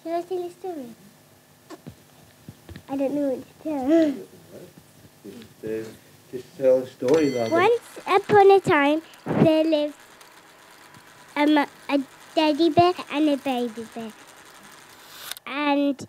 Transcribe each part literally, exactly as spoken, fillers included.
Should I tell a story? I don't know what to tell. Just, uh, just tell a story, rather. Once upon a time, there lived um, a teddy bear and a baby bear. And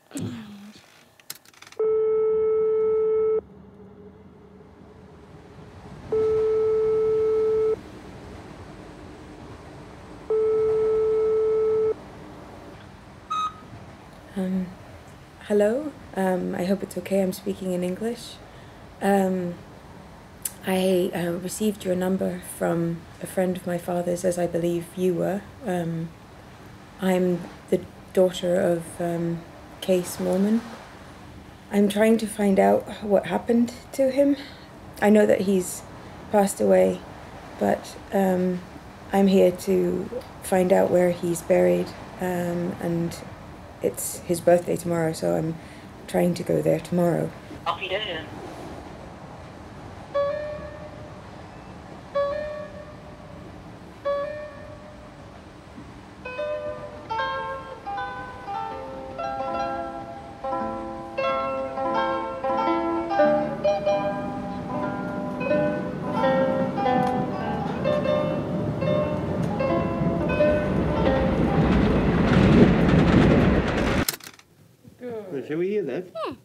Um, hello, um, I hope it's okay I'm speaking in English. Um, I uh, received your number from a friend of my father's, as I believe you were. Um, I'm the daughter of um, Case Mormon. I'm trying to find out what happened to him. I know that he's passed away, but um, I'm here to find out where he's buried, um, and it's his birthday tomorrow, so I'm trying to go there tomorrow. Auf Wiederhören. Shall we hear that? yeah.